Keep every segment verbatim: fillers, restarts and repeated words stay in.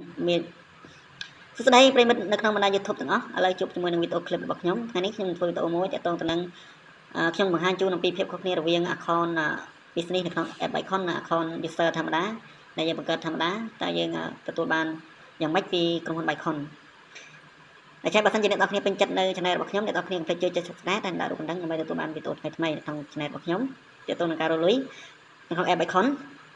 មានសួស្តីប្រិមិត្តនៅក្នុងបណ្ដាញ YouTube ទាំងអស់ឥឡូវជួបជាមួយនឹងវីដេអូ clip របស់ខ្ញុំថ្ងៃនេះខ្ញុំធ្វើវីដេអូមួយទាក់ទងទៅនឹងខ្ញុំបង្ហាញជូនអំពីភាពខុសគ្នារវាង account business នៅក្នុង app Icon និង account user ធម្មតាដែលយើងបង្កើតធម្មតាតើយើងទទួលបានយ៉ាងម៉េចពីក្រុមហ៊ុន Icon តែចាំបើសិនជាអ្នកនរគ្នាពេញចិត្តនៅ channel របស់ខ្ញុំអ្នកនរគ្នាកុំភ្លេចជួយចុច Subscribe តែដាក់រូបកណ្ដឹងដើម្បីទទួលបានវីដេអូថ្មីៗនៅក្នុង channel របស់ខ្ញុំទាក់ទងនឹងការរលុយនៅក្នុង app Icon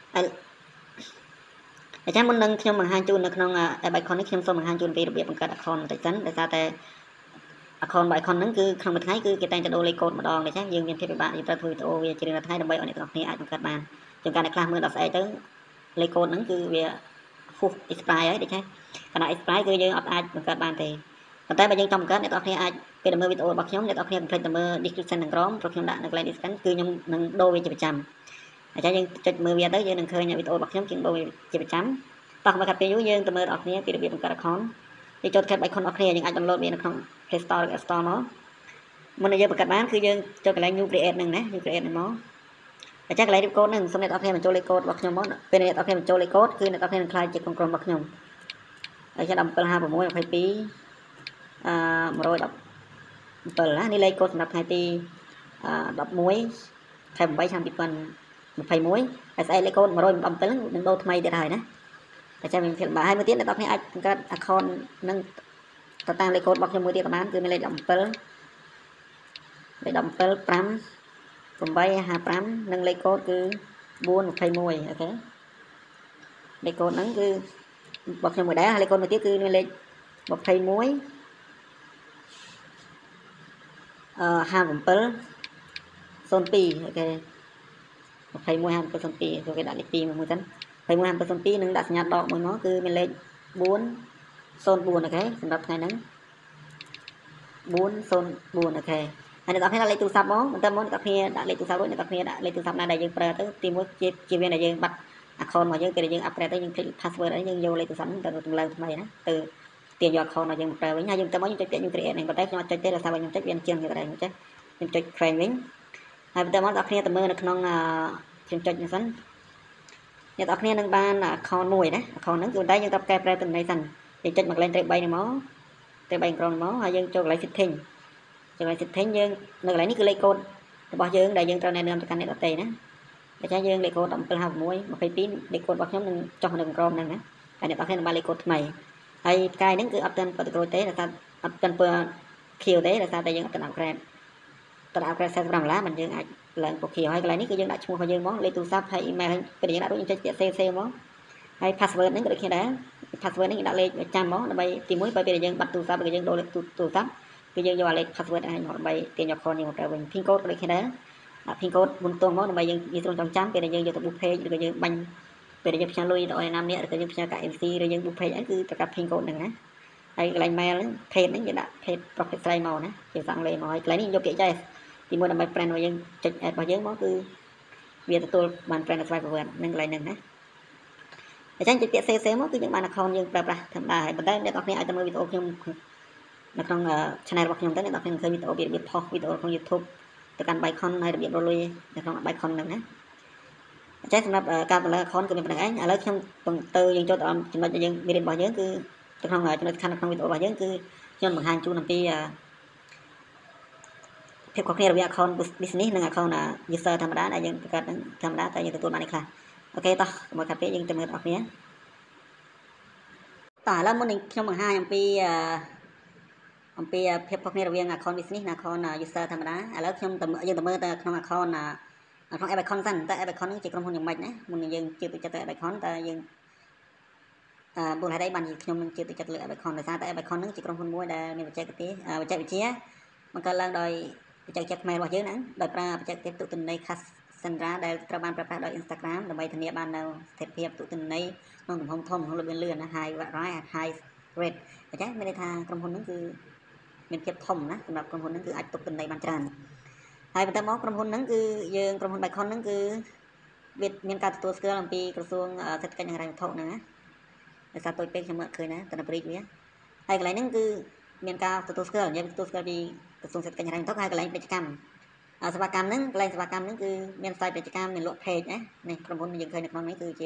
តែចាំមុននឹងខ្ញុំបង្ហាញជូននៅក្នុង app Icon នេះខ្ញុំសូមបង្ហាញជូនពីរបៀបបង្កើត account បន្តិចសិនដោយសារតែ account របស់ Icon ហ្នឹងគឺក្នុងមួយថ្ងៃគឺគេតែងតែដូរលេខកូដម្ដងដូច្នេះយើងមានភាពពិបាកយើងត្រូវធ្វើវីដេអូវាជារៀងរាល់ថ្ងៃដើម្បីឲ្យអ្នកទាំងគ្នាអាចបង្កើតបានជាងការអ្នកខ្លះមើលដល់ស្អែកទៅលេខកូដហ្នឹងគឺវាហួស expire ហើយដូច្នេះខណៈ expire គឺយើងអត់អាចបង្កើតបានទេប៉ុន្តែបើយើងចង់បង្កើតអ្នកទាំងគ្នាអាចពេលមើលវីដេអូរបស់ខ្ញុំអ្នកទាំងគ្នាកុំភ្លេចទៅមើល description ខាងក្រោមព្រោះខ្ញុំដាក់នៅកន្លែង description គឺខ្ញុំនឹងដូរវាជាប្រចាំអញ្ចឹងយើងចុចមើលវាទៅយើងនឹងឃើញវីដេអូរបស់ខ្ញុំជាងដូរវាជាប្រចាំតោះមកកាត់ពេលយូរយើងទៅមើលដល់គ្នាពីរបៀបបង្កើត account យើងចូល App Icon របស់គ្នាយើងអាច download វានៅក្នុង Play Store ឬ App Store មកមុននឹងយើងបង្កើតបានគឺយើងចូលកន្លែង New Create ហ្នឹងណា New Create ហ្នឹងមកអញ្ចឹងកន្លែង Code ហ្នឹងសូមអ្នកទាំងគ្នាបញ្ចូលលេខកូដរបស់ខ្ញុំមកពេលអ្នកទាំងគ្នាបញ្ចូលលេខកូដគឺអ្នកទាំងគ្នានឹងក្លាយជាក្រុមក្រុមរបស់ខ្ញុំហើយចាំ17 56 22អឺមួយដប់bảyណានេះលេខកូដសម្រាប់ថ្ងៃទីដប់មួយខែeightឆ្នាំtwo thousand twenty-oneហើយស្អែកលេខកូដone hundred seventy-sevenនឹងដូរថ្មីទៀតហើយណាតែចាំមានភាពបាទហើយមួយទៀតអ្នកទាំងគ្នាអាចបង្កើត account នឹងទៅតាមលេខកូដរបស់ខ្ញុំមួយទៀតក៏បានគឺមានលេខseventeenលេខseventeen five eight five fiveនិងលេខកូដគឺfour twenty-oneអូខេលេខកូដហ្នឹងគឺរបស់ខ្ញុំមួយដែរហើយលេខកូដមួយទៀតគឺមានលេខtwenty-oneអឺfifty-seven oh twoអូខេtwenty-one fifty-seven oh twoគឺគេដាក់លេខtwoមួយសិនtwenty-one fifty-seven oh twoនឹងដាក់សញ្ញាដកមួយមកគឺមានលេខfour oh fourអូខេសម្រាប់ថ្ងៃហ្នឹងfour oh fourអូខេហើយអ្នកនរគ្នាដាក់លេខទូរស័ព្ទមកបន្តមកអ្នកនរគ្នាដាក់លេខទូរស័ព្ទរួចអ្នកនរគ្នាដាក់លេខទូរស័ព្ទណាដែលយើងប្រើទៅទីមួយជាជាវាដែលយើងបាត់ account របស់យើងពេលដែលយើង upgrade ទៅយើងคลิก password អីយើងយកលេខទូរស័ព្ទទៅតម្លើងថ្មីណាទៅទាញយក account របស់យើងមកប្រើវិញហើយយើងទៅមកយើងចុចពាក្យ new create ហ្នឹងប៉ុន្តែខ្ញុំអត់ចុចទេដោយសារបើខ្ញុំចុចវាជាងនេះដែរអញ្ចឹងខ្ញុំចុច create វិញហើយបន្តមកអ្នកនរគ្នាទៅមើលនៅក្នុងខ្ញុំចុចនេះសិនអ្នកនរគ្នានឹងបាន account មួយណា account ហ្នឹងគឺតែយើងត្រូវកែប្រែតំណែងសិនយើងចុចមកកន្លែងត្រេក3នេះមកត្រេក3ក្រោមមកហើយយើងចូលកន្លែង setting ចូលកន្លែង setting យើងនៅកន្លែងនេះគឺលេខកូដរបស់យើងដែលយើងត្រូវណែនាំទៅកាន់អ្នកដទៃណាដូច្នេះយើងលេខកូដseventeen fifty-one twenty-twoលេខកូដរបស់ខ្ញុំនឹងចុះនៅក្រោមហ្នឹងណាហើយអ្នកនរគ្នានឹងបានលេខកូដថ្មីហើយផ្កាយហ្នឹងគឺអត់ទាន់បដិក្រូចទេដោយសារអត់ទាន់ពើខៀវទេដោយសារតែយើងអត់ទាន់ upgrade តើ upgrade forty-fiveដុល្លារមិនយើងអាចឡើងពណ៌ខៀវហើយកន្លែងនេះគឺយើងដាក់ឈ្មោះរបស់យើងមកលេខទូរស័ព្ទហើយ email ហើយពេលយើងដាក់រួចយើងចុចពាក្យ save save មកហើយ password ហ្នឹងក៏ដូចគ្នាដែរ password ហ្នឹងយើងដាក់លេខចាំមកដើម្បីទីមួយបើពេលយើងបាត់ទូរស័ព្ទឬយើងដូរលេខទូរស័ព្ទគឺយើងយកអាលេខ password ហ្នឹងមកដើម្បីទាញយក account យើងមកប្រើវិញ pin code ក៏ដូចគ្នាដែរដាក់ pin code មុនតងមកដើម្បីយើងនិយាយស្រួលចងចាំពេលដែលយើងយកទៅ book page ឬក៏យើងបាញ់ពេលដែលយើងផ្ញើលុយដល់អ្នកណាម្នាក់ឬក៏យើងផ្ញើកាក់ em xê ឬយើង book page ហ្នឹងគឺត្រូវការ pin code ហ្នឹងណាហើយកន្លែង mail ហ្នឹង page ហ្នឹងយើងដាក់ page profit ស្រីមកណាជាសង្លេមកហើយកន្លែងនេះយកពាក្យ yes ទីមួយដើម្បី brand របស់យើងចុច add របស់យើងមកគឺវាទទួលបាន brand ស្វ័យប្រវត្តិនឹងកន្លែងហ្នឹងណាអញ្ចឹងចុចពាក្យ save save មកគឺយើងបាន account យើងប្រើប្រាស់ធម្មតាហើយប៉ុន្តែអ្នកនរគ្នាអាចទៅមើលវីដេអូខ្ញុំនៅក្នុង channel របស់ខ្ញុំទៅអ្នកនរគ្នានឹងឃើញវីដេអូពីរបៀបផុសវីដេអូក្នុង YouTube ទៅកាន់ Icon ហើយរបៀបរលុយនៅក្នុង Icon ហ្នឹងណាអញ្ចឹងសម្រាប់ការបង្កើត account គឺមានប៉ុណ្្នឹងឯងឥឡូវខ្ញុំទៅយើងចូលដល់ចំណុចដែលយើងមេរៀនរបស់យើងគឺទៅក្នុងចំណុចសំខាន់នៅក្នុងវីដេអូរបស់យើងគឺខ្ញុំបង្ហាញជូនអំពីភាពខុសគ្នារវាង account business និង account user ធម្មតាដែលយើងបង្កើតហ្នឹងធម្មតាតែយើងទទួលបាននេះខ្លះអូខេតោះមកកាត់ពេលយើងទៅមើលបងប្អូនតោះឥឡូវមុននឹងខ្ញុំបង្ហាញអំពីអំពីភាពខុសគ្នារវាង account business និង account user ធម្មតាឥឡូវខ្ញុំទៅយើងទៅមើលទៅក្នុង account ក្នុង app Icon សិនតើ app Icon ហ្នឹងជាក្រុមហ៊ុនយ៉ាងម៉េចណាមុននឹងយើងជឿទុកចិត្តទៅ app Icon តើយើងអឺបុគ្គលិកអីបានខ្ញុំនឹងជឿទុកចិត្តលើ app Icon ដោយសារតែ app Icon ហ្នឹងជាក្រុមហ៊ុនមួយដែលមានបច្ចេកទេសបច្ចេកវិទ្យាបង្កើតឡើងដោយបច្ចេកវិទ្យាថ្មីរបស់យើងហ្នឹងដោយប្រើបច្ចេកទេសទូទាត់ន័យ Cassandra ដែលត្រូវបានប្រើប្រាស់ដោយ Instagram ដើម្បីធានាបាននូវស្ថិរភាពទូទាត់ន័យក្នុងទំហំធំក្នុងលឿនលឿនណា high high rate អញ្ចឹងមានន័យថាក្រុមហ៊ុនហ្នឹងគឺមានភាពធំណាសម្រាប់ក្រុមហ៊ុនហ្នឹងគឺអាចទុកទិន្នន័យបានច្រើនហើយបន្តមកក្រុមហ៊ុនហ្នឹងគឺយើងក្រុមហ៊ុន Icon ហ្នឹងគឺវាមានការទទួលស្គាល់អំពីក្រសួងសេដ្ឋកិច្ចនិងហិរញ្ញវត្ថុហ្នឹងណាដោយសារតូចពេកខ្ញុំមើលឃើញណាតែព្រីកវាហើយកន្លែងហ្នឹងគឺមានការទទួលស្គាល់យើងទទួលស្គាល់ពីក្រសួងសេដ្ឋកិច្ចនិងហិរញ្ញវត្ថុហើយកន្លែងពាណិជ្ជកម្មសេវាកម្មហ្នឹងកន្លែងសេវាកម្មហ្នឹងគឺមានផ្សាយពាណិជ្ជកម្មមានលក់ page ណានេះក្រុមហ៊ុនយើងឃើញនៅក្នុងនេះគឺជា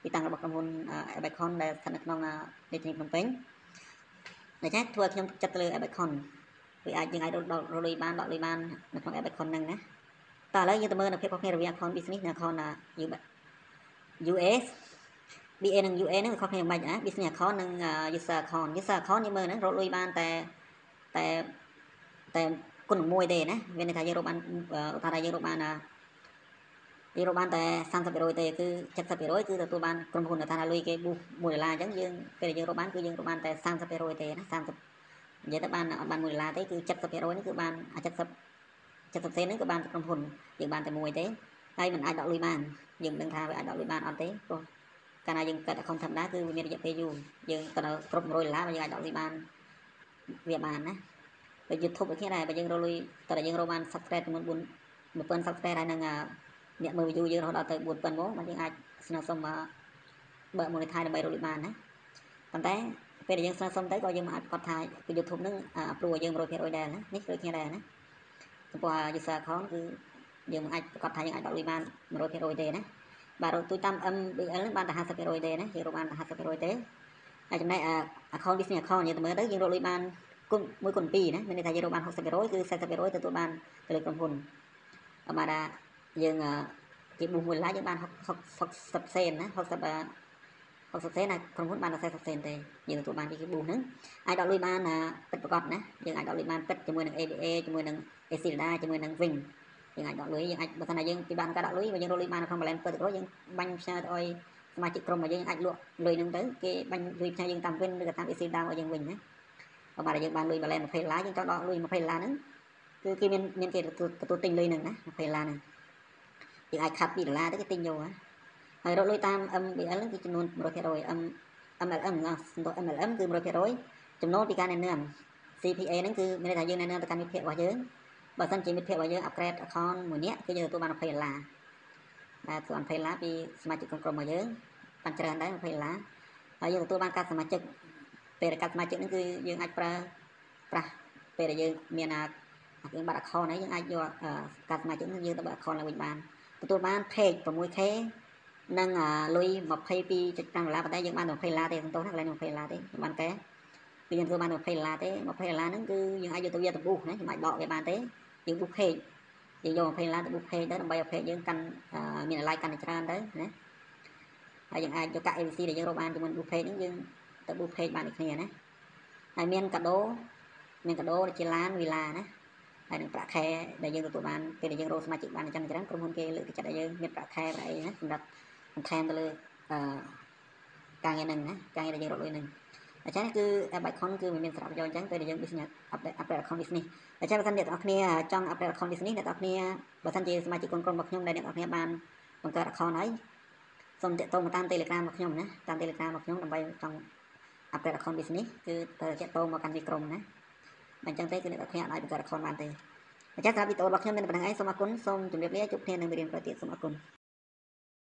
ទីតាំងរបស់ក្រុមហ៊ុន Abacon ដែលស្ថិតនៅក្នុងរាជធានីភ្នំពេញដូច្នេះធ្វើឲ្យខ្ញុំចិត្តទៅលើ Abacon វាអាចយើងអាចរកលុយបានដកលុយបាននៅក្នុង Abacon ហ្នឹងណាតើឥឡូវយើងទៅមើលនៅភាពខុសគ្នារវាង account business និង account យូ เอส บี เอ និង ยู เอ ហ្នឹងខុសគ្នាមិនណា business account និង user account user account យើងមើលហ្នឹងរកលុយបានតែតែតែគុណមួយទេណាមានន័យថាយើងរកបានឧទាហរណ៍ថាយើងរកបានយើងរកបានតែ សាមសិបភាគរយ ទេគឺ เจ็ดสิบភាគរយ គឺទទួលបានក្រុមហ៊ុនថាលុយគេប៊ូសមួយដុល្លារអញ្ចឹងយើងពេលយើងរកបានគឺយើងរកបានតែ សាមសិបភាគរយ ទេណាសាមសិបនិយាយទៅបានអត់បានមួយដុល្លារទេគឺ เจ็ดสิบភាគរយ នេះគឺបានអាเจ็ดสิบ เจ็ดสิบសេនហ្នឹងគឺបានក្រុមហ៊ុនយើងបានតែមួយទេហើយមិនអាចដកលុយបានយើងមិនដឹងថាវាអាចដកលុយបានអត់ទេព្រោះកាលណាយើងកាត់ account ធម្មតាគឺវាមានរយៈពេលយូរយើងទៅគ្រប់ một trămដុល្លារបើយើងអាចដកលុយបានវាបានណាបើ YouTube ដូចគ្នាដែរបើយើងរកលុយតើយើងរកបាន subscribe ចំនួនbốn một nghìn subscribe ហើយនឹងអ្នកមើល view យើងរហូតដល់ទៅ bốn nghìnមកមកយើងអាចស្នើសុំបើក monetize ដើម្បីរកលុយបានណាប៉ុន្តែពេលដែលយើងស្នើសុំទៅក៏យើងមិនអាចប្រកាសថាគឺ YouTube នឹង approve ឲ្យយើង một trămភាគរយ ដែរណានេះដូចគ្នាដែរណាចំពោះ user account គឺយើងមិនអាចប្រកាសថាយើងអាចដកលុយបាន một trămភាគរយ ទេណាបាទរកទូតាម เอ็ม บี แอล ហ្នឹងបានតែ ห้าสิบភាគរយ ទេណាយើងរកបានតែ ห้าสิบភាគរយ ទេហើយចំណែក account business account យើងទៅមើលទៅយើងរកលុយបានគុណមួយគុណពីរណាមានន័យថាយើងរកបាន หกสิบភាគរយ គឺ สี่สิบភាគរយ ទទួលបានទៅលើក្រុមហ៊ុនបាទថាយើងគេប៊ូសមួយដុល្លារយើងបាន หกสิบសេនណា60 60សេនណាក្រុមហ៊ុនបានតែ สี่สิบសេនទេយើងទទួលបានពីគេប៊ូសហ្នឹងអាចដកលុយបានពិតប្រាកដណាយើងអាចដកលុយបានពិតជាមួយនឹង เอ บี เอ ជាមួយនឹង Acilda ជាមួយនឹង Wing យើងអាចដកលុយយើងអាចបើថាយើងពីបានការដកលុយបើយើងរកលុយបាននៅក្នុង balance ពិតប្រាកដយើងបាញ់ផ្ញើទៅឲ្យសមាជិកក្រុមរបស់យើងអាចលក់លុយហ្នឹងទៅគេបាញ់លុយផ្ញើយើងតាម Wing ឬក៏តាម Acilda ឲ្យយើងវិញណាបើបាទយើងបានលុយ balance ยี่สิบដុល្លារយើងចង់ដកលុយยี่สิบដុល្លារហ្នឹងគឺគេមានមានគេទទួលទិញលុយហ្នឹងណាยี่สิบដុល្លារហ្នឹងយើងអាចខាត់twoដុល្លារទៅគេទិញយកណាហើយរកលុយតាម เอ็ม บี แอล ហ្នឹងគឺចំនួន một trămភាគរយ M เอ็ม แอล เอ็ม សំដៅ เอ็ม แอล เอ็ม គឺ một trămភាគរយ ចំណូលពីការណែនាំ ซี พี เอ ហ្នឹងគឺមានន័យថាយើងណែនាំទៅកាន់មិត្តភ័ក្តិរបស់យើងបើសិនជាមិត្តភ័ក្តិរបស់យើង upgrade account មួយនាក់គឺយើងទទួលបានยี่สิบដុល្លារបាទទទួលបានยี่สิบដុល្លារពីសមាជិកក្រុមរបស់យើងបានច្រើនដែរยี่สิบដុល្លារហើយយើងទទួលបានការសមាជិកពេលដែលកាត់សមាជិកហ្នឹងគឺយើងអាចប្រើប្រាស់ពេលដែលយើងមានអាយើងបាត់ account ហើយយើងអាចយកកាត់សមាជិកហ្នឹងយើងទៅបើក account ឡើងវិញបានទទួលបាន page หก k និងលុយ ยี่สิบสองจุดห้า ដុល្លារប៉ុន្តែយើងបាន ยี่สิบដុល្លារទេសន្តោសណាកន្លែង ยี่สิบដុល្លារទេបានតែគឺយើងទទួលបាន ยี่สิบដុល្លារទេ ยี่สิบដុល្លារហ្នឹងគឺយើងអាចយកទៅវាទៅប៊ូសណាខ្ញុំអាចដកវាបានទេយើងប៊ូស page យើងយក ยี่สิบដុល្លារទៅប៊ូស page ទៅដើម្បីឲ្យ page យើងកាន់មាន like កាន់តែច្រើនទៅណាហើយយើងអាចយកកាក់ เอ บี ซี ដែលយើងរកបានជាមួយប៊ូស page ហ្នឹងយើងទៅប៊ូស page បានដូចគ្នាណាហើយមានកាដូមានកាដូដូចជាឡានវីឡាណាហើយនឹងប្រាក់ខែដែលយើងទទួលបានពេលដែលយើងរកសមាជិកបានអញ្ចឹងច្រើនក្រុមហ៊ុនគេលើកទឹកចិត្តឲ្យយើងមានប្រាក់ខែប្រអីណាសម្រាប់បន្ថែមទៅលើអឺការងារហ្នឹងណាការងារដែលយើងរកលុយហ្នឹងអញ្ចឹងគឺ Abacon គឺវាមានសារៈប្រយោជន៍អញ្ចឹងពេលដែលយើង business update upgrade account business អញ្ចឹងបើសិនអ្នកទាំងអស់គ្នាចង់ upgrade account business អ្នកទាំងអស់គ្នាបើសិនជាសមាជិកក្រុមរបស់ខ្ញុំដែលអ្នកទាំងអស់គ្នាបានបង្កើត account ហើយសូមតាក់ទងមកតាម Telegram របស់ខ្ញុំណាតាម Telegram របស់ខ្ញុំដើម្បីចង់ upgrade account business គឺទៅតាក់ទងមកកាន់ទីក្រុមណាអញ្ចឹងទេគឺអ្នកទាំងអស់គ្នាអាចបង្កើត account បានទេអញ្ចឹងសម្រាប់វីដេអូរបស់ខ្ញុំមានប៉ុណ្្នឹងឯងសូមអរគុណសូមជម្រាបលាជួបគ្នានៅមេរៀនក្រោយទៀតសូមអរគុណ